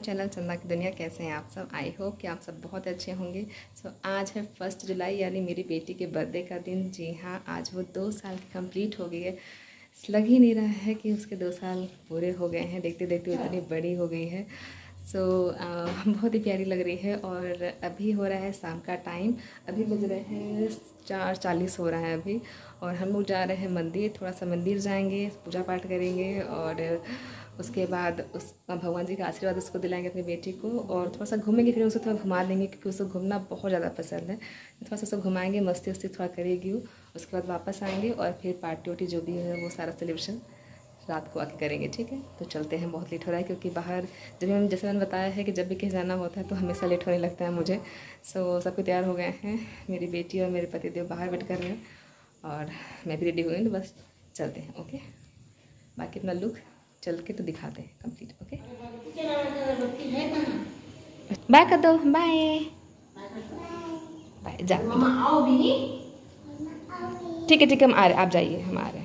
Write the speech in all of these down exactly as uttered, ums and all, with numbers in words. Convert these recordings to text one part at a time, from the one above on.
Channel चंदा की दुनिया। कैसे हैं आप सब? आई होप कि आप सब बहुत अच्छे होंगे। सो so, आज है फर्स्ट जुलाई यानी मेरी बेटी के बर्थडे का दिन। जी हाँ, आज वो दो साल की कंप्लीट हो गई है। लग ही नहीं रहा है कि उसके दो साल पूरे हो गए हैं। देखते देखते वो इतनी बड़ी हो गई है। सो so, बहुत ही प्यारी लग रही है। और अभी हो रहा है शाम का टाइम, अभी बज रहे हैं चार चालीस हो रहा है अभी। और हम लोग जा रहे हैं मंदिर, थोड़ा सा मंदिर जाएंगे, पूजा पाठ करेंगे और उसके बाद उस भगवान जी का आशीर्वाद उसको दिलाएंगे अपनी बेटी को। और थोड़ा सा घूमेंगे, फिर उसे थोड़ा घुमा देंगे क्योंकि उसको घूमना बहुत ज़्यादा पसंद है। थोड़ा सा उसको घुमाएंगे, मस्ती वस्ती थोड़ा करेगी वो। उसके बाद वापस आएंगे और फिर पार्टी वार्टी जो भी है वो सारा सेलिब्रेशन रात को आके करेंगे। ठीक है, तो चलते हैं। बहुत लेट हो रहा है क्योंकि बाहर जब हम जैसे मैंने बताया है कि जब भी कहीं जाना होता है तो हमेशा लेट होने लगता है मुझे। सो सबको तैयार हो गए हैं, मेरी बेटी और मेरे पतिदेव बाहर वेट कर रहे हैं और मैं भी रेडी हो गई, तो बस चलते हैं। ओके, बाकी अपना लुक चल के तो दिखाते हैं कंप्लीट। ओके, बाय कर दो। बाय बाय, जा ठीक है ठीक है, हम आ रहे, आप जाइए, हम आ रहे हैं।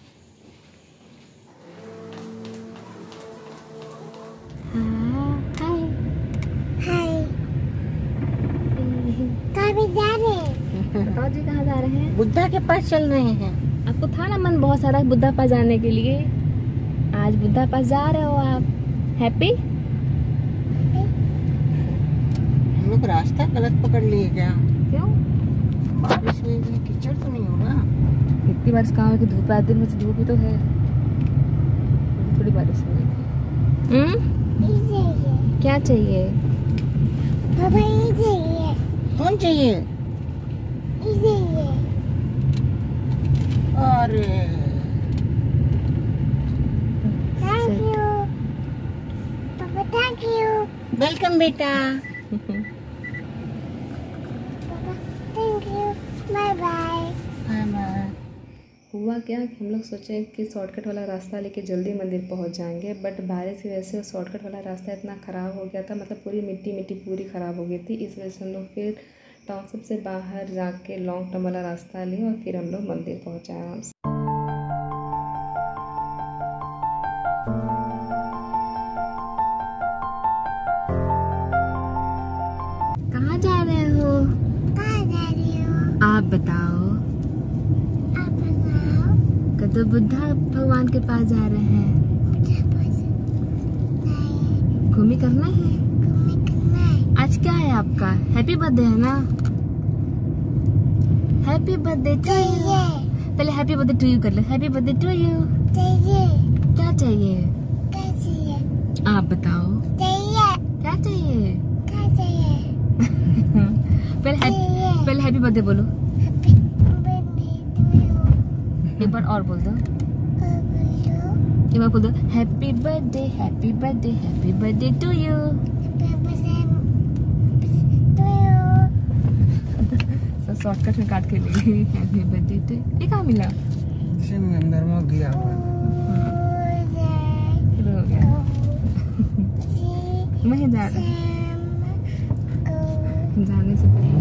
बताओ जी, कहाँ जा रहे हैं? बुद्धा के पास चल रहे हैं। आपको था ना मन बहुत सारा बुद्धा पास जाने के लिए, आज बुद्धा पास जा रहे हो आप। हैप्पी? हम लोग रास्ता गलत पकड़ लिए क्या? क्यों? बारिश हुई है, कीचड़ तो नहीं होगा? इतनी बारिश कहाँ है कि धूप है, दिन में से धूप ही तो है। थोड़ी बारिश हो गई थी। हम्म, क्या चाहिए? पापा ये चाहिए। कौन चाहिए? ये चाहिए। अरे थैंक यू पापा, थैंक यू। वेलकम बेटा। पापा thank you, bye bye. Bye bye. हुआ क्या कि हम लोग सोचे कि शॉर्टकट वाला रास्ता लेके जल्दी मंदिर पहुंच जाएंगे, बट बारिश की वजह से वो शॉर्टकट वाला रास्ता इतना ख़राब हो गया था, मतलब पूरी मिट्टी मिट्टी पूरी ख़राब हो गई थी। इस वजह से हम लोग फिर टाउनशिप से बाहर जाके लॉन्ग टर्म वाला रास्ता लिए और फिर हम लोग मंदिर पहुँचे आराम से। कहाँ जा रहे हो? कहाँ जा रही हो? आप बताओ। आप बताओ। कदम बुद्धा भगवान के पास जा रहे हैं। घूमी करना है। घूमी करना है। आज क्या है आपका? हैप्पी बर्थडे है ना? Happy birthday to you. पहले हैप्पी बर्थडे टू यू कर लो। Happy birthday to you. चाहिए। क्या चाहिए? क्या चाहिए? आप बताओ। चाहिए। क्या चाहिए? क्या चाहिए? पहले हैप्पी पहले हैप्पी बर्थडे बोलो। Happy birthday to you. एक बार और बोल दो। और बोलो। एक बार बोल दो। Happy birthday, happy birthday, happy birthday to you. Happy birthday to you. सब शॉर्टकट में काट के ले गई। Happy birthday to. ये कहाँ मिला? जिसमें अंदर में गया हुआ फिर हो गया। मैं जा रहा हूँ, जाने से पहले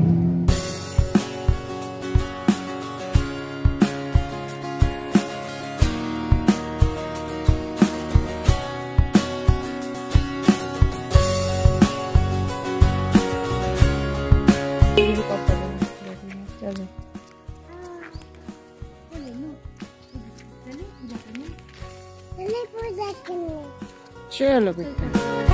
चलो चलो बेटा।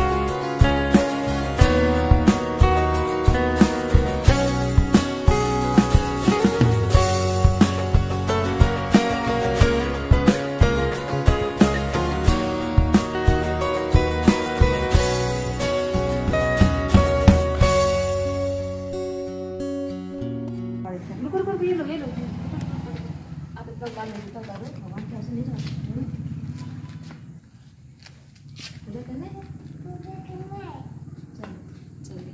आप इतना बाल नहीं करता भगवान के ऐसे नहीं जाते पूजा करना है। पूजा करना है। चलो चलिए।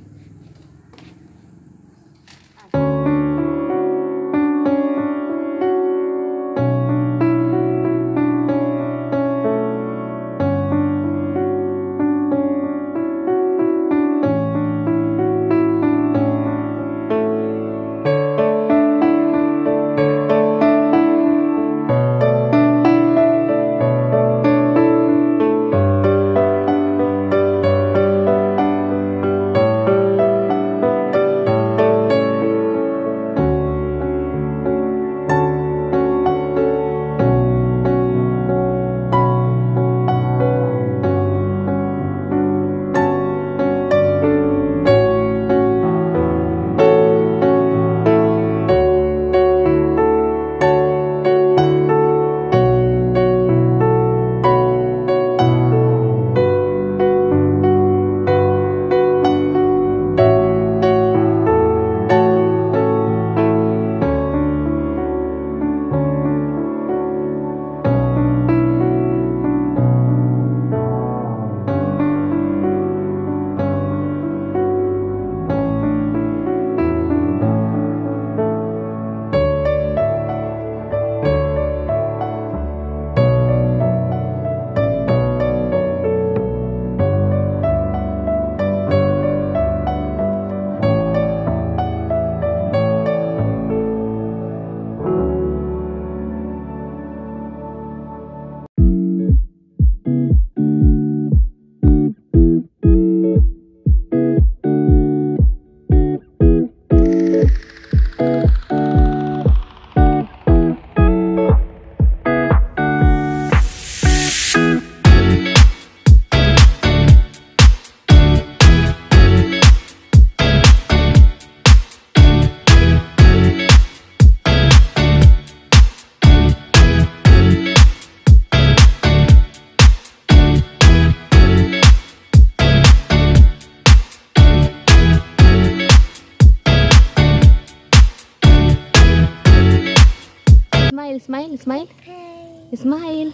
Smile smile smile smile.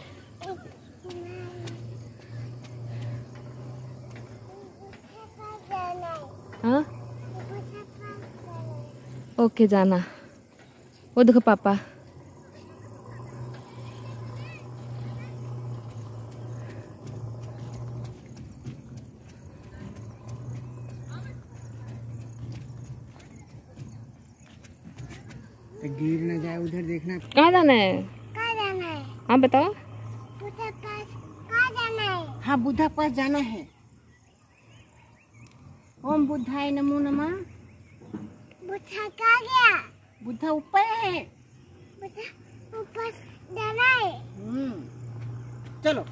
हाँ ओके जाना। वो देखो पापा। गिर न जाए, उधर देखना। कहाँ जाना है? कहाँ जाना है? हाँ बताओ। बुद्धा पास कहाँ जाना है? हाँ बुद्धा पास जाना है। ओम बुद्धाय नमो नमः। बुद्धा कहाँ गया? बुद्धा ऊपर है। बुद्धा ऊपर जाना है। हम्म चलो।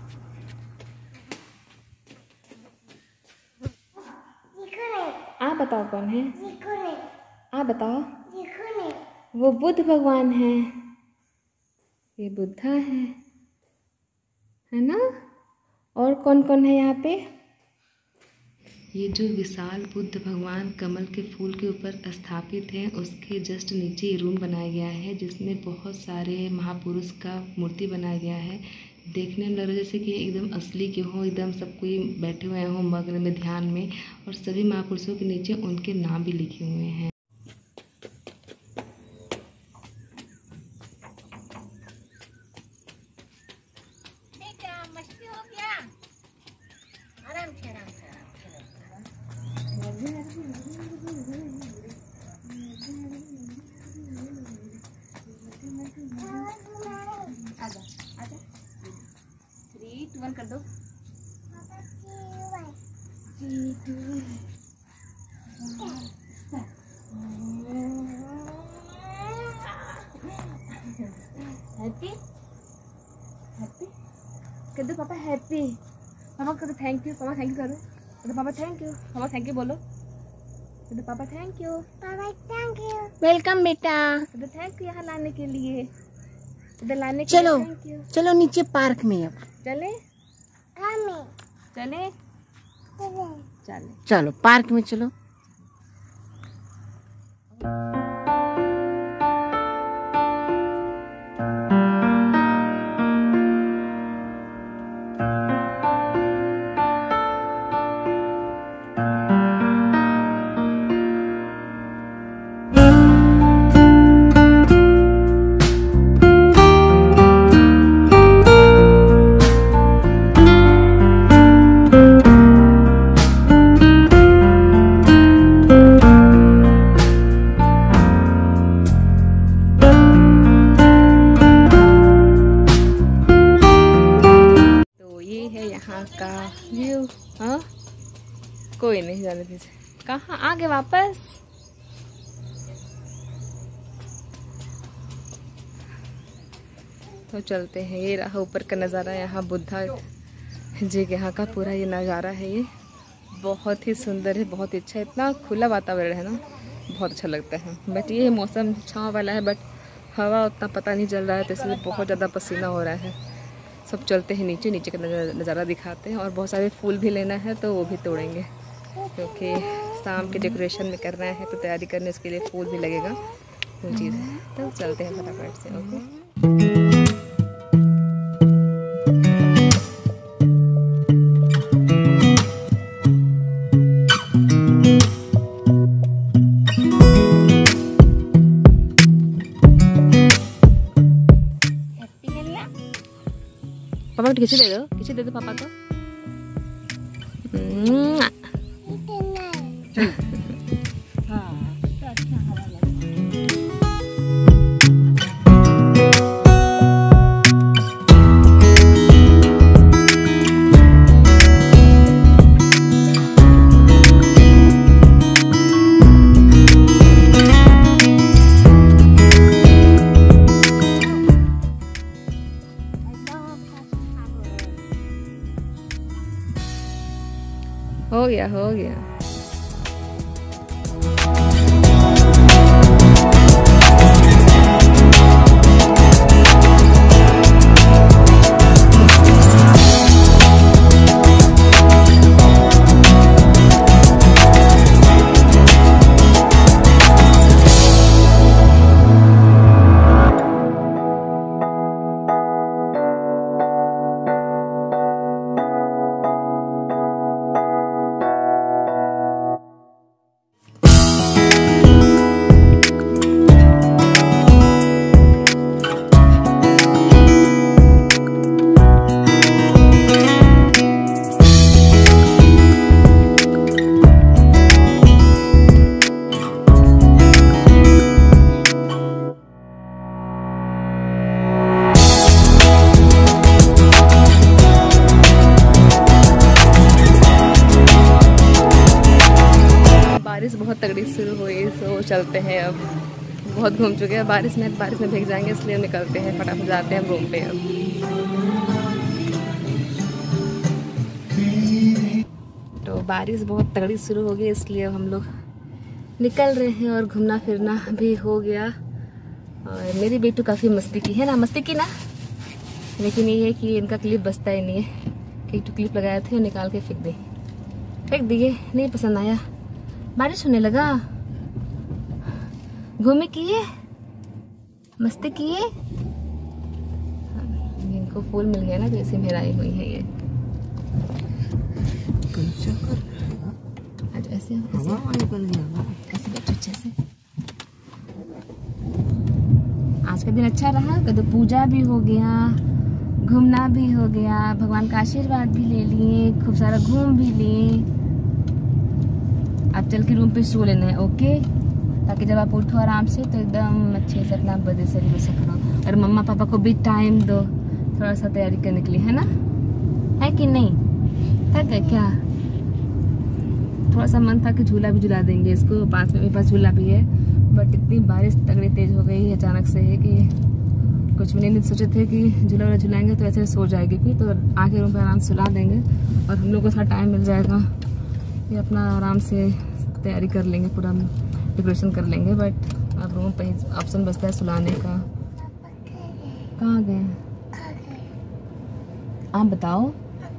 ये कौन है? आप बताओ कौन है? ये कौन है? आप बताओ। ये कौन है? वो बुद्ध भगवान है। ये बुद्धा है, है ना? और कौन कौन है यहाँ पे? ये जो विशाल बुद्ध भगवान कमल के फूल के ऊपर स्थापित है, उसके जस्ट नीचे ये रूम बनाया गया है जिसमें बहुत सारे महापुरुष का मूर्ति बनाया गया है। देखने में लग रहा है जैसे कि एकदम असली के हों, एकदम सब कोई बैठे हुए हों मग्न में ध्यान में, और सभी महापुरुषों के नीचे उनके नाम भी लिखे हुए हैं। मस्ती हो गया। आराम से आराम से आजा आजा। थ्री टू वन कर दो। हैप्पी हैप्पी कर दो पापा। हैप्पी पापा कर दो। थैंक यू पापा। थैंक यू करो। कर दो पापा थैंक यू। पापा थैंक यू बोलो। कर दो पापा थैंक यू। पापा थैंक यू। वेलकम बेटा। कर दो थैंक यू यहाँ लाने के लिए। इधर लाने के चलो लिए थैंक यू। चलो नीचे पार्क में। अब चले कहाँ चले चले? चले। चलो पार्क में चलो। यहाँ का व्यू। हाँ कोई नहीं जाने दीजिए। कहाँ आगे वापस? तो चलते हैं। ये रहा ऊपर का नज़ारा। यहाँ बुद्धा जी के यहाँ का पूरा ये नज़ारा है। ये बहुत ही सुंदर है, बहुत ही अच्छा। इतना खुला वातावरण है ना, बहुत अच्छा लगता है। बट ये मौसम छाँव वाला है, बट हवा उतना पता नहीं चल रहा है, तो इसलिए बहुत ज़्यादा पसीना हो रहा है। सब चलते हैं नीचे, नीचे का नज़ारा दिखाते हैं। और बहुत सारे फूल भी लेना है तो वो भी तोड़ेंगे, क्योंकि शाम के डेकोरेशन में करना है तो तैयारी करने उसके लिए फूल भी लगेगा, वो चीज़ है। तो चलते हैं फटाफट से। ओके पापा को किसी दे दो, किसी दे दो पापा को। हो गया हो गया। चलते हैं अब, बहुत घूम चुके हैं। बारिश में बारिश में भीग जाएंगे इसलिए निकलते हैं, फटाफट जाते हैं रूम पे अब। तो बारिश बहुत तगड़ी शुरू हो गई इसलिए हम लोग निकल रहे हैं और घूमना फिरना भी हो गया। और मेरी बेटू काफ़ी मस्ती की है ना, मस्ती की ना, लेकिन ये है कि इनका क्लिप बचता ही नहीं है। कई तो क्लिप लगाए थे और निकाल के फेंक दिए फेंक दिए नहीं पसंद आया। बारिश होने लगा, घूमे किए, मस्ती किए। इनको फूल मिल गया ना तो इसे मेराई हुई है ये। आज ऐसे ऐसे ऐसे बैठो अच्छे से। आज का दिन अच्छा रहा, कदो पूजा भी हो गया, घूमना भी हो गया, भगवान का आशीर्वाद भी ले लिए, खूब सारा घूम भी लिए। अब चल के रूम पे सो लेना है, ओके, ताकि जब आप उठो आराम से तो एकदम अच्छे से अपना बर्थडे सेलिब्रेशन करो। और मम्मा पापा को भी टाइम दो थोड़ा सा तैयारी करने के लिए, है ना, है कि नहीं? थक गए क्या? थोड़ा सा मन था कि झूला भी झूला देंगे इसको, पास में मेरे पास झूला भी है, बट इतनी बारिश तगड़ी तेज हो गई है अचानक से है कि कुछ भी नहीं सोचे थे कि झूला वाला झुलाएंगे तो ऐसे सो जाएगी फिर, तो आके रूम पे आराम से सुला देंगे और हम लोग को थोड़ा टाइम मिल जाएगा कि अपना आराम से तैयारी कर लेंगे, पूरा डेकोरेशन कर लेंगे। बट अब रूम पे ऑप्शन बचता है सुलाने का। कहाँ गए आप बताओ?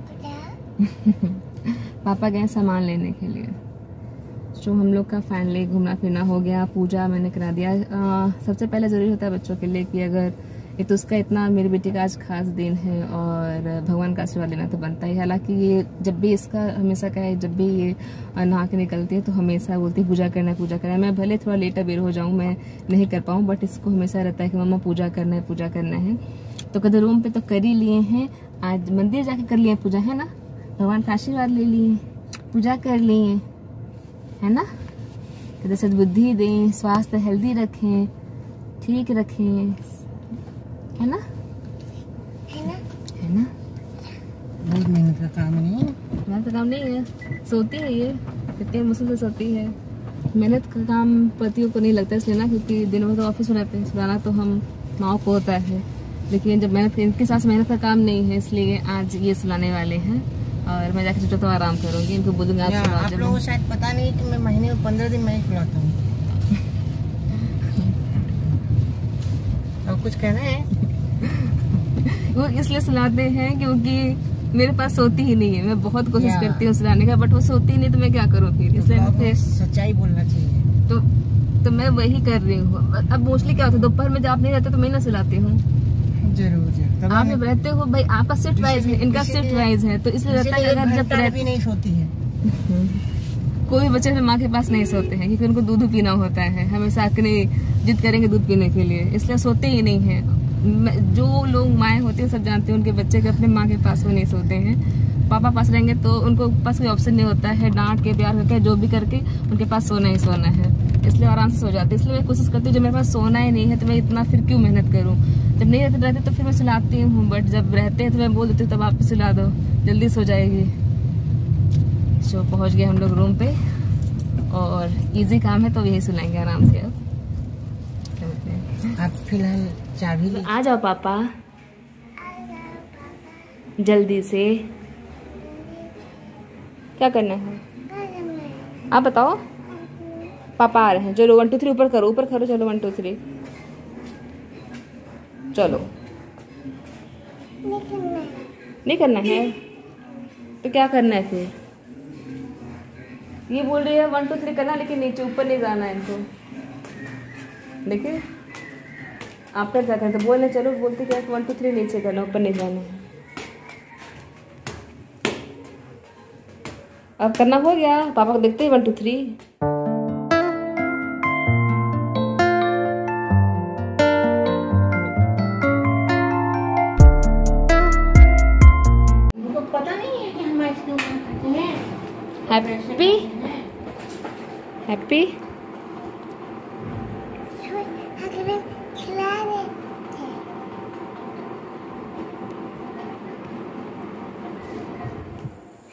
पापा गए सामान लेने के लिए। जो हम लोग का फाइनली घूमना फिरना हो गया, पूजा मैंने करा दिया। आ, सबसे पहले ज़रूरी होता है बच्चों के लिए कि अगर ये तो उसका इतना, मेरी बेटी का आज खास दिन है और भगवान का आशीर्वाद लेना तो बनता है। हालांकि ये जब भी इसका हमेशा का है, जब भी ये नहा के निकलती है तो हमेशा बोलती है पूजा करना है पूजा करना है। मैं भले थोड़ा लेट अबेर हो जाऊँ, मैं नहीं कर पाऊँ, बट इसको हमेशा रहता है कि मम्मा पूजा करना है पूजा करना है। तो कदर रूम पे तो कर ही लिए हैं, आज मंदिर जाके कर लिए पूजा, है ना, भगवान का आशीर्वाद ले लिए, पूजा कर लिए, है ना, कदर सद्बुद्धि दें, स्वास्थ्य हेल्दी रखें, ठीक रखें, है ना, है ना, है ना। बहुत मेहनत का काम नहीं है, मेहनत का काम नहीं है, सोती है ये, कितनी मुश्किल से सोती है। मेहनत का काम पतियों को नहीं लगता इसलिए ना, क्योंकि दिन भर तो ऑफिस में रहते हैं, सुलाना तो हम माओ को होता है, लेकिन जब मेहनत इनके साथ मेहनत का काम नहीं है इसलिए आज ये सुलाने वाले हैं और मैं जाकर सोचा तो आराम करूंगी, इनको बोलूंगा आप सुलाओ। आप लोगों को शायद पता नहीं कि मैं महीने में पंद्रह दिन मैं ही सुलाता हूँ। और कुछ कहना है? वो इसलिए सुलाते हैं क्योंकि मेरे पास सोती ही नहीं है, मैं बहुत कोशिश करती हूँ सुलाने का, बट वो सोती नहीं तो मैं क्या करूँ फिर, इसलिए मैं फिर सच्चाई बोलना चाहिए। तो तो मैं वही कर रही हूँ। अब मोस्टली क्या होता है, दोपहर में जब आप नहीं रहते तो मैं ना सुलाती हूँ। जरूर जरूर आप जब रहते हो भाई, आपका शिफ्ट वाइज है, इनका शिफ्ट वाइज है, तो इसलिए रहता है अगर जब भी नहीं सोती है। कोई बच्चे अपने माँ के पास नहीं सोते हैं क्योंकि उनको दूध पीना होता है, हमेशा अपनी जिद करेंगे दूध पीने के लिए, इसलिए सोते ही नहीं है। जो लोग माएँ होती हैं सब जानते हैं उनके बच्चे के अपने माँ के पास वो नहीं सोते हैं, पापा पास रहेंगे तो उनको पास कोई ऑप्शन नहीं होता है, डांट के प्यार करके जो भी करके उनके पास सोना ही सोना है, इसलिए आराम से सो जाते। इसलिए मैं कोशिश करती हूँ जब मेरे पास सोना ही नहीं है तो मैं इतना फिर क्यों मेहनत करूँ। जब नहीं रहते रहते तो फिर मैं सुलाती हूँ, बट जब रहते हैं तो मैं बोल देती हूँ तब आप सुला दो, जल्दी सो जाएगी। सो पहुँच गए हम लोग रूम पे और इजी काम है तो यही सुलाएंगे आराम से। अब आप फिलहाल चाबी ले आ जाओ पापा जल्दी से। क्या करना है आप बताओ? पापा आ रहे हैं, चलो वन टू थ्री ऊपर करो, ऊपर करो, चलो वन टू थ्री, चलो। नहीं करना, नहीं करना है तो क्या करना है फिर? ये बोल रही है वन टू थ्री करना, लेकिन नीचे ऊपर नहीं जाना है इनको। देखिए आप कर जाते हैं तो बोलने चलो, बोलते क्या वन टू थ्री नीचे करना, ऊपर नहीं जाना है। अब करना हो गया, पापा को देखते हैं वन टू थ्री। पता नहीं है कि हम आइसक्रीम खाते हैं। हैप्पी हैप्पी अगर खिला रहे थे।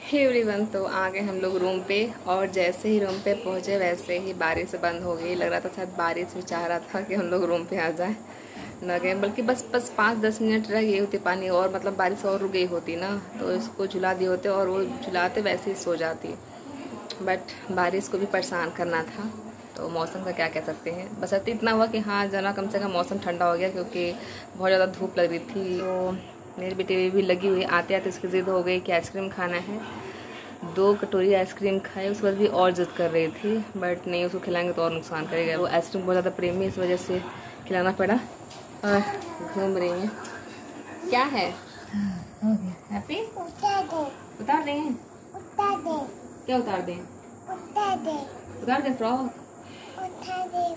हे एवरीवन, तो आ गए हम लोग रूम पे और जैसे ही रूम पे पहुँचे वैसे ही बारिश बंद हो गई। लग रहा था शायद बारिश भी चाह रहा था कि हम लोग रूम पे आ जाए, न गए, बल्कि बस बस पाँच दस मिनट रह गई होती पानी और मतलब बारिश और रुक गई होती ना तो इसको झुला दिए होते और वो झुलाते वैसे ही सो जाती। बट बारिश को भी परेशान करना था तो मौसम का क्या कह सकते हैं। बस इतना हुआ कि हाँ जना कम से कम मौसम ठंडा हो गया क्योंकि बहुत ज़्यादा धूप लग रही थी। तो मेरी बेटी भी लगी हुई, आते आते उसकी ज़िद हो गई कि आइसक्रीम खाना है। दो कटोरी आइसक्रीम खाई, उस वक्त भी और ज़िद कर रही थी, बट नहीं उसको खिलाएंगे तो और नुकसान करेगा। वो आइसक्रीम बहुत ज़्यादा प्रेमी, इस वजह से खिलाना पड़ा। और घूम रही हैं। क्या है हैप्पी? उतार दे, उतार दें? उतार दे, क्या उतार दें? उतार दे, उतार दें फ्रॉक? उतार दे।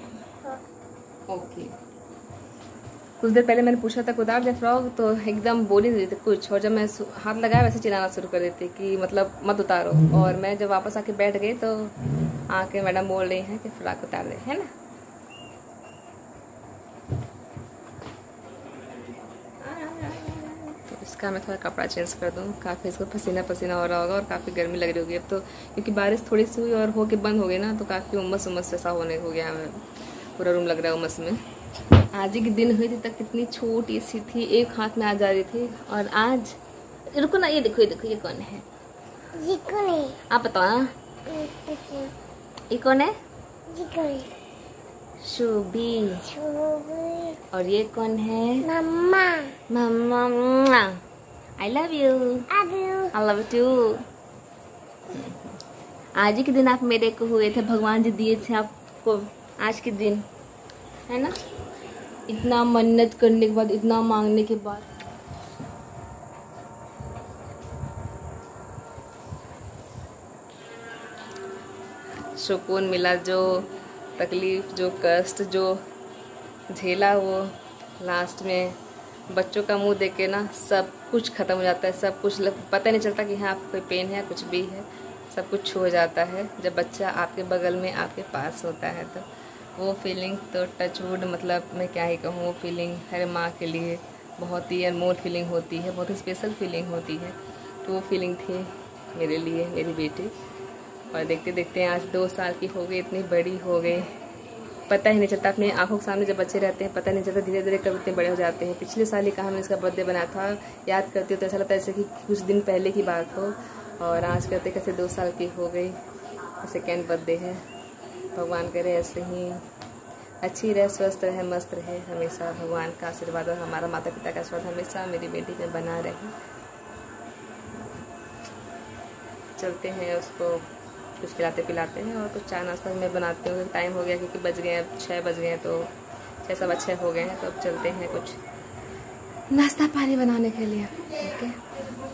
ओके। कुछ देर पहले मैंने पूछा था उतार दे फ्रॉक तो एकदम बोल ही नहीं रही थी कुछ, और जब मैं हाथ लगाया वैसे चिल्लाना शुरू कर देती कि मतलब मत उतारो। और मैं जब वापस आके बैठ गई तो आके मैडम बोल रही हैं कि फ्रॉक उतार दे, है ना। तो इसका मैं थोड़ा कपड़ा चेंज कर दूँ, काफ़ी इसको पसीना पसीना हो रहा होगा और काफ़ी गर्मी लग रही होगी अब तो, क्योंकि बारिश थोड़ी सी हुई और हो के बंद हो गई ना तो काफ़ी उमस उमस जैसा होने हो गया हमें, पूरा रूम लग रहा है उमस में। आज ही के दिन हुई थी तक कितनी छोटी सी थी, एक हाथ में आ जा रही थी, और आज रुको ना, ये देखो ये देखो ये कौन है? ये कौन है? आप बताओ ना, ये कौन है? ये कौन है? शुभी। शुभी। और ये कौन है? मम्मा। मम्मा। I love you. Love you। I love you. आज ही के दिन आप मेरे को हुए थे, भगवान जी दिए थे आपको आज के दिन, है ना। इतना मन्नत करने के बाद, इतना मांगने के बाद। सुकून मिला, जो तकलीफ, जो कष्ट, जो झेला, वो लास्ट में बच्चों का मुंह देख के ना सब कुछ ख़त्म हो जाता है। सब कुछ पता नहीं चलता कि हाँ आपको कोई पेन है, कुछ भी है, सब कुछ छू हो जाता है जब बच्चा आपके बगल में आपके पास होता है। तो वो फीलिंग तो टचवुड, मतलब मैं क्या ही कहूँ, वो फीलिंग हर माँ के लिए बहुत ही अनमोल फीलिंग होती है, बहुत ही स्पेशल फीलिंग होती है। तो वो फीलिंग थी मेरे लिए मेरी बेटी। और देखते देखते आज दो साल की हो गई, इतनी बड़ी हो गई, पता ही नहीं चलता। अपनी आंखों के सामने जब बच्चे रहते हैं पता नहीं चलता, धीरे धीरे कब इतने बड़े हो जाते हैं। पिछले साल ही कहा मैंने इसका बर्थडे बनाया था, याद करती हूँ तो ऐसा लगता है जैसे कि कुछ दिन पहले की बात हो, और आज करते कैसे दो साल की हो गई। सेकेंड बर्थडे है। भगवान करे ऐसे ही अच्छी रहे, स्वस्थ रहे, मस्त रहे हमेशा। भगवान का आशीर्वाद और हमारा माता पिता का आशीर्वाद हमेशा मेरी बेटी पे बना रहे। चलते हैं, उसको कुछ खिलाते पिलाते हैं और कुछ चाय नाश्ता मैं बनाती हूँ। टाइम हो गया क्योंकि बज गए अब छः बज गए हैं, तो छः सवा छः हो गए हैं, तो अब चलते हैं कुछ नाश्ता पानी बनाने के लिए। ओके।